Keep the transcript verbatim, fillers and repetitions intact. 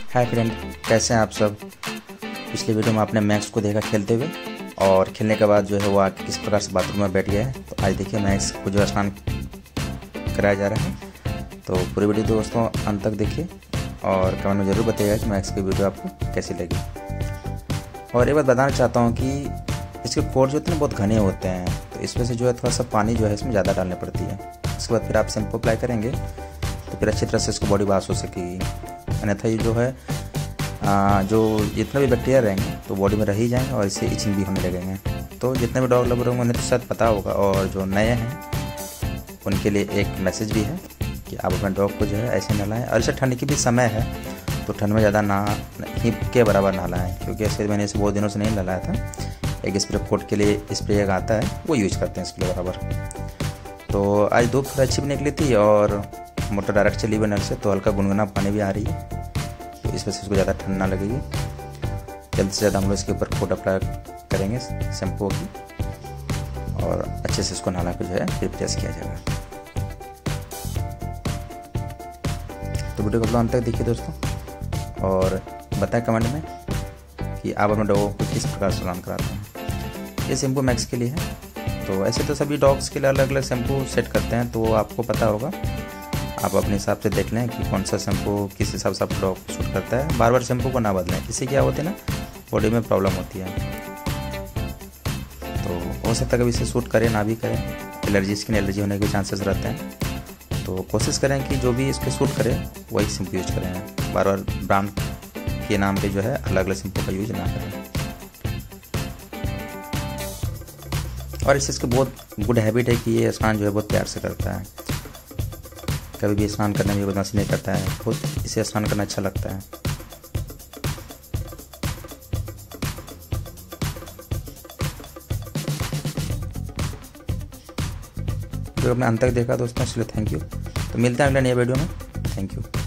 Hi friend, कैसे हैं आप सब। पिछले वीडियो में आपने मैक्स को देखा खेलते हुए और खेलने के बाद जो है वो आके किस प्रकार से बाथरूम में बैठ गया है। तो आज देखिए मैक्स को जो स्नान कराया जा रहा है। तो पूरी वीडियो दोस्तों अंत तक देखिए और कमेंट में ज़रूर बताइएगा कि मैक्स की वीडियो आपको कैसी लगी। और एक बात बताना चाहता हूँ कि इसके पोर जो होते हैं बहुत घने होते हैं, तो इस वजह से जो है थोड़ा सा पानी जो है इसमें ज़्यादा डालनी पड़ती है। उसके बाद फिर आप शैम्पू अप्लाई करेंगे तो फिर अच्छी तरह से इसको बॉडी वॉश हो सकेगी। अन्यथा ये जो है आ, जो जितना भी बैक्टीरिया रहेंगे तो बॉडी में रह ही जाएंगे और इससे इचिंग भी होने लगेंगे। तो जितने भी डॉग लवर होंगे उन्हें तो शायद पता होगा, और जो नए हैं उनके लिए एक मैसेज भी है कि आप अपने डॉग को जो है ऐसे नहलाएं। और इसे ठंड की भी समय है तो ठंड में ज़्यादा ना ही के बराबर नहलाएं, क्योंकि ऐसे मैंने इसे बहुत दिनों से नहीं नहलाया था। एक स्प्रे कोट के लिए स्प्रे एक आता है वो यूज करते हैं इसके लिए बराबर। तो आज धूप थोड़ी अच्छी भी निकली थी और मोटर डायरेक्ट चली हुई नल से, तो हल्का गुनगुना पानी भी आ रही है, तो इस वजह से इसको ज़्यादा ठंड ना लगेगी। जल्द से ज़्यादा हम लोग इसके ऊपर कोट अप्लाई करेंगे शैम्पू की और अच्छे से इसको नहला कर जो है फिर प्रेस किया जाएगा। तो वीडियो को अंत तक देखिए दोस्तों और बताएं कमेंट में कि आप अपने डॉगों को किस प्रकार से स्नान कराते हैं। ये शैम्पू मैक्स के लिए है। तो ऐसे तो सभी डॉग्स के लिए अलग अलग शैम्पू सेट करते हैं, तो वो आपको पता होगा। आप अपने हिसाब से देख लें कि कौन सा शैम्पू किस हिसाब से आप डॉग को सूट करता है। बार बार शैम्पू को ना बदलें, इससे क्या होती है ना, बॉडी में प्रॉब्लम होती है। तो हो सकता है कभी इसे सूट करें ना भी करें, एलर्जी स्किन एलर्जी होने के चांसेस रहते हैं। तो कोशिश करें कि जो भी इसको सूट करे वही शैम्पू यूज करें। बार बार ब्रांड के नाम पे जो है अलग अलग शैम्पू का यूज ना करें। और इससे इसकी बहुत गुड हैबिट है कि ये स्नान जो है बहुत प्यार से करता है। कभी भी स्नान करने में बदमाशी नहीं करता है, खुद इसे स्नान करना अच्छा लगता है। जो आपने अंत तक देखा दोस्तों इसलिए थैंक यू। तो मिलते हैं अगले नए वीडियो में। Thank you.